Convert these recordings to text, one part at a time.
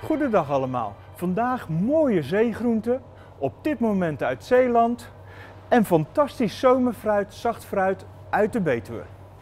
Goedendag allemaal. Vandaag mooie zeegroenten, op dit moment uit Zeeland en fantastisch zomerfruit, zacht fruit uit de Betuwe.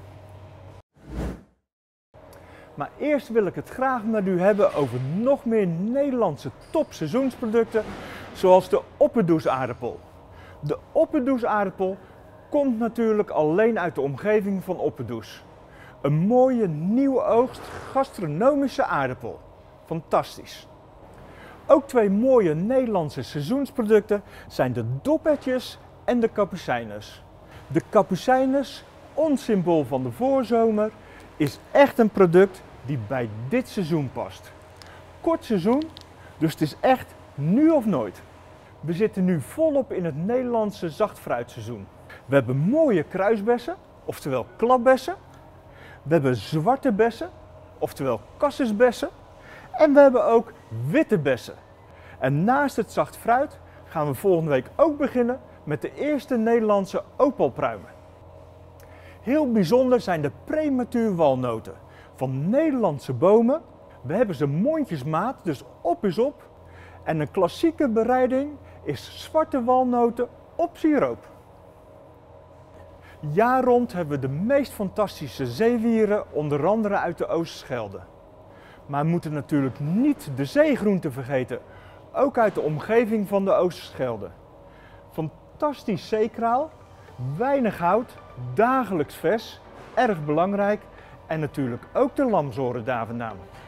Maar eerst wil ik het graag met u hebben over nog meer Nederlandse topseizoensproducten, zoals de Opperdoes-aardappel. De Opperdoes-aardappel komt natuurlijk alleen uit de omgeving van Opperdoes. Een mooie nieuwe oogst gastronomische aardappel. Fantastisch. Ook twee mooie Nederlandse seizoensproducten zijn de doppertjes en de kapucijnes. De kapucijnes, ons symbool van de voorzomer, is echt een product die bij dit seizoen past. Kort seizoen, dus het is echt nu of nooit. We zitten nu volop in het Nederlandse zachtfruitseizoen. We hebben mooie kruisbessen, oftewel klapbessen. We hebben zwarte bessen, oftewel cassusbessen. En we hebben ook witte bessen. En naast het zacht fruit gaan we volgende week ook beginnen met de eerste Nederlandse opalpruimen. Heel bijzonder zijn de prematuur walnoten. Van Nederlandse bomen. We hebben ze mondjesmaat, dus op is op. En een klassieke bereiding is zwarte walnoten op siroop. Jaar rond hebben we de meest fantastische zeewieren, onder andere uit de Oosterschelde. Maar we moeten natuurlijk niet de zeegroenten vergeten, ook uit de omgeving van de Oosterschelde. Fantastisch zeekraal, weinig hout, dagelijks vers, erg belangrijk en natuurlijk ook de lamzoren daar vandaan.